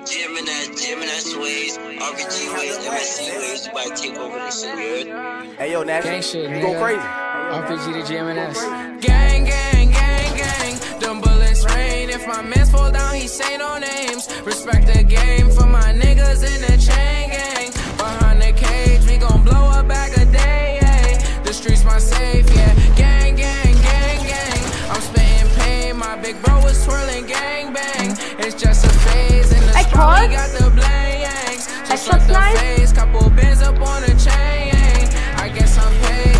Gemini Sways, RPG Ways, MSC Ways, about to take over this shit, you heard? Hey, yo, Nash, gang shit, you nigga. go crazy. RPG to GMNS. Gang, gang, gang, gang. Them bullets rain. If my mans fall down, he say no names. Respect the game for my niggas in the chain gang. Behind the cage, we gon' blow a bag a day. Ay. The streets my safe, yeah. Gang, gang, gang, gang. I'm spitting pain. My big bro was twirling gang bang. It's just a phase in the spot. We got the blanks. So suck the face. Couple bands up on the chain. I guess I'm paid,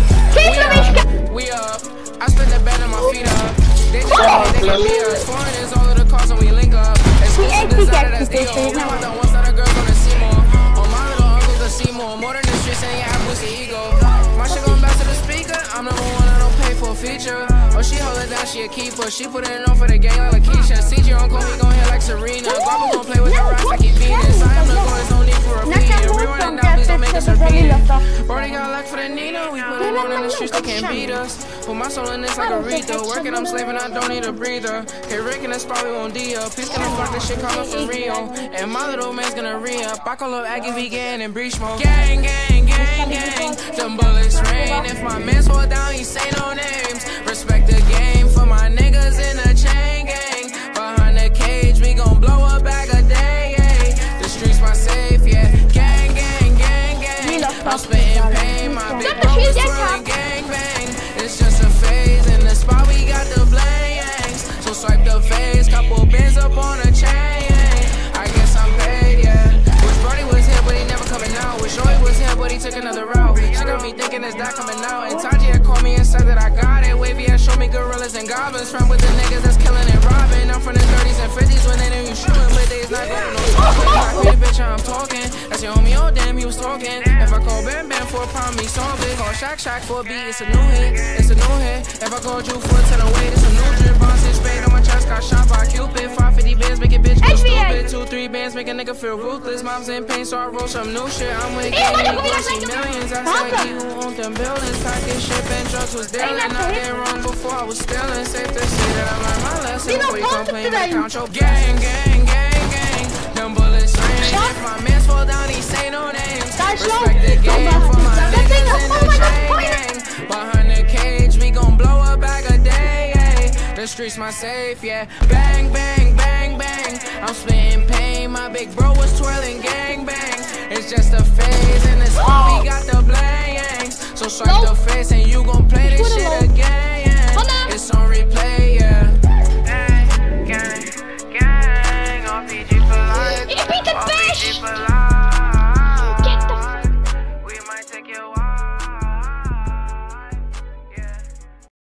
yeah. We up. I spent the bed on my feet up. They just they can beat us. Foreigners all of the cars and we link up. Exclusive designer, that's D.O. We want the ones that are girls on the Seymour. Oh, my little uncles the Seymour. More than the streets and yeah, I boost the ego. My shit gon' bounce to the speaker. I'm number one, I don't pay for a feature. Oh, she hold it down, she a keeper. She put it on for the gang like Lakeisha. CG on call, we gon' hit like Serena. Guapa gon' play with the rocks like he Venus. I am the goal, no need for a repeat. Rerunning down, please don't make us repeat it. Brody got luck for the Nina. We put it on in the streets, they can't beat us. Put my soul in this like Aretha. Working, I'm slaving, I don't need a breather. Hey, Rick in the spot, we won't D-up. He's gonna fuck this shit coming from Rio. And my little man's gonna re-up. I call up Aggie vegan and breach mode. Gang, gang, gang, gang. Them bullets rain. If my mans fall down, he say no names. Respect the game for my niggas in the chain gang. Behind the cage, we gon' blow a bag a day. Ay. The streets my safe, yeah. Gang, gang, gang, gang. I'm spitting pain. My big bro is twirling gang bang. It's just a phase in the spot. We got the blanks. So swipe the face. Couple bands up on a chain. I guess I'm paid, yeah. Wish Brody was here, but he never coming out. Wish Joey was here, but he took another route. She got me thinking, is that coming out? And Taji had called me and said that I got it. Wavy had showed me gorillas and goblins. From with the niggas that's killing and robbing. I'm from the 30s and 50s when they knew you shooting, but they's not getting no talking. I quit a bitch, I'm talking. That's your homie, oh damn, he was talking. If I call Bam Bam for a problem, he solve it. Call Shaq Shaq for a beat, it's a new hit. It's a new hit. If I call Drew for a 10 away, it's a new drip. Bouncing spade on my chest, got shot by Cupid. 550 bands, make a bitch go stupid. 2-3 bands, make a nigga feel ruthless. Mom's in pain, so I roll some new shit. I'm with Gang, we gon' see millions. I said he who owned them buildings. Package shit and drugs was dealing. I did wrong before I was stealing. Safe to say that I learned my lesson. Before you complain, I count your gang, gang, gang, gang. Them bullets rain. If my mans fall down, he say no names. Respect the game for my niggas in the chain gang. Behind the cage, we gon' blow a bag a day. Ay. The streets my safe, yeah. Bang, bang, bang, bang. I'm spitting pain. My big bro was twirling gang bang. It's just a phase in the spot. We got the blanks. So swipe the face and you gon' play this shit again. It's on